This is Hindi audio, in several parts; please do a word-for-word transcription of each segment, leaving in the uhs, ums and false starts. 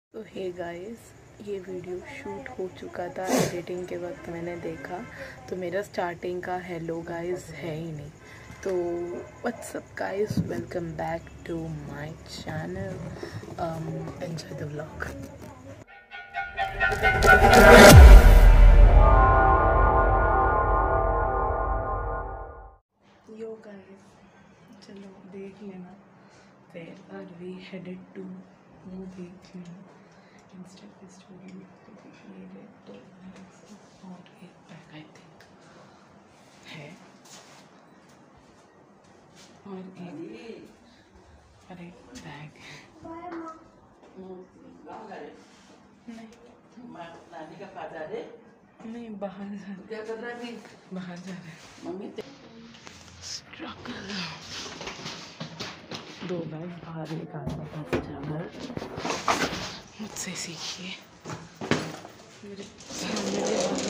तो हे गाइस, ये वीडियो शूट हो चुका था। एडिटिंग के वक्त मैंने देखा तो मेरा स्टार्टिंग का हेलो गाइस है ही नहीं। तो what's up guys, welcome back to my channel. Enjoy the vlog. Yo guys, चलो देख लेना where are we headed to, वो देख लेना इंस्टा पे स्टोरी ये लैपटॉप और एक बैग आई थिंक है और एक और एक बैग नहीं नहीं बाहर जा क्या कर रहा है, बाहर जा रहा है मम्मी। स्ट्रगल दो बैग बाहर निकालना था, मुझसे सीखिए। मेरे सामने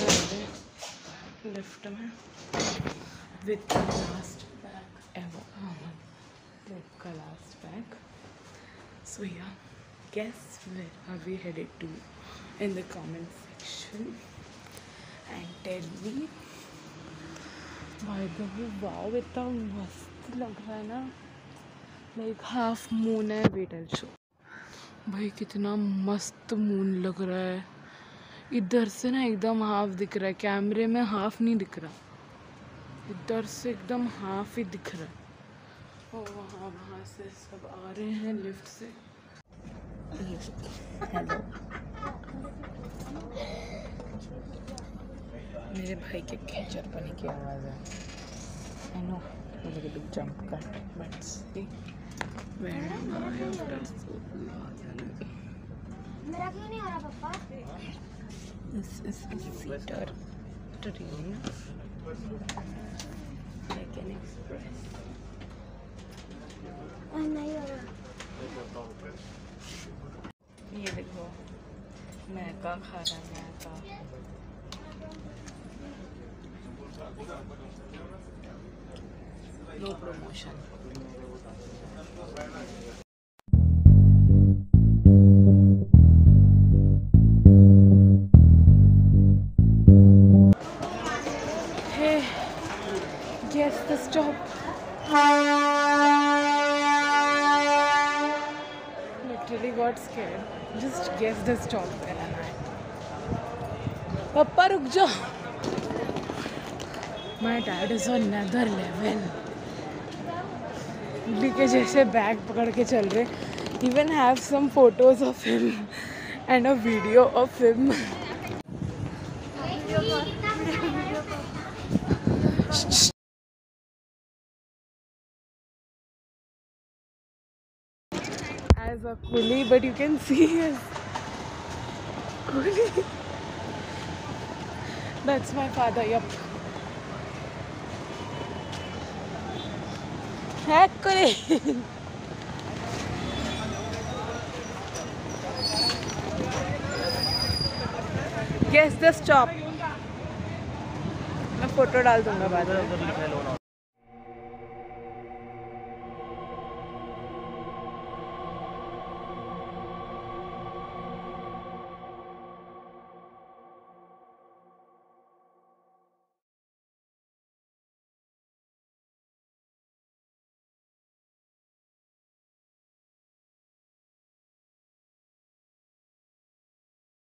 लिफ्ट में with last bag ever, trip का last bag. So yeah guess where are we headed to in the comment section and tell me. by the way, wow, इतना मस्त लग रहा है ना, लाइक हाफ मून है। वेट आई शो भाई, कितना मस्त मून लग रहा है। इधर से ना एकदम हाफ दिख रहा है, कैमरे में हाफ नहीं दिख रहा, इधर से एकदम हाफ ही दिख रहा है। और वहाँ वहाँ से सब आ रहे हैं लिफ्ट से। हेलो, मेरे भाई के खैचर पानी की आवाज़ है। आई नो मुझे big jump cut, but see where am I after so long. मेरा क्यों नहीं आ रहा पापा? This is a seater train like an express. नहीं आ रहा। ये देखो मैका खा रहा है, मैका। No promotion. Hey, guess the stop. Literally got scared. Just guess the stop where am I? पापा रुक जाओ। My dad is on another level. Delhi के जैसे बैग पकड़ के चल रहे। Even have some photos of him and a video of him. As a coolie, but you can see his coolie. That's my father. Yup. Hack kare. Guess the stop. मैं फोटो डाल दूंगा बाद में।